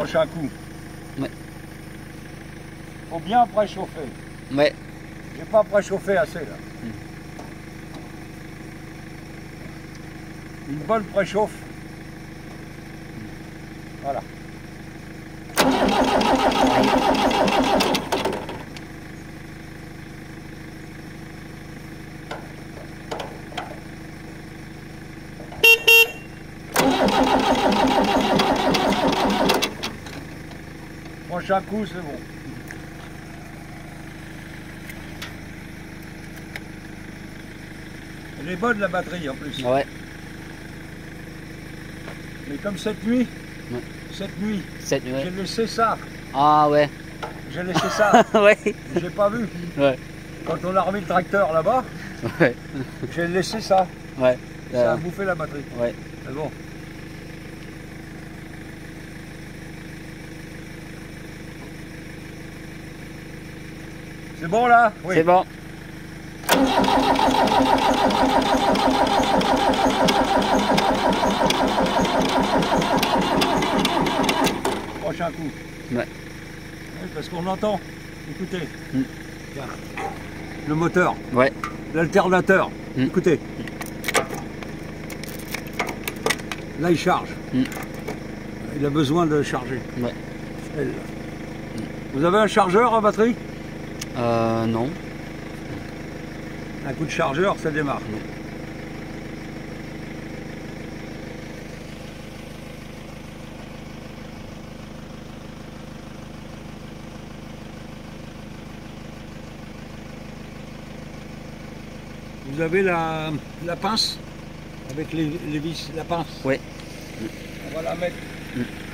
Prochain coup. Ouais. Faut bien préchauffer. Ouais. J'ai pas préchauffé assez là. Une bonne préchauffe. Voilà. Prochain coup, c'est bon. Elle est bonne la batterie en plus. Ouais. Mais comme cette nuit, Ouais. j'ai laissé ça. Ah ouais. J'ai laissé ça. Ouais. J'ai pas vu. Ouais. Quand on a remis le tracteur là-bas, Ouais. j'ai laissé ça. Ouais. Ça a bouffé la batterie. Ouais. C'est bon. C'est bon là? Oui. C'est bon. Prochain coup. Ouais. Oui, parce qu'on entend. Écoutez. Mm. Tiens. Le moteur. Ouais. L'alternateur. Mm. Écoutez. Là, il charge. Mm. Il a besoin de charger. Ouais. Elle. Vous avez un chargeur à batterie? Non. Un coup de chargeur, ça démarre. Vous avez la pince avec les vis, la pince. Ouais. On va la mettre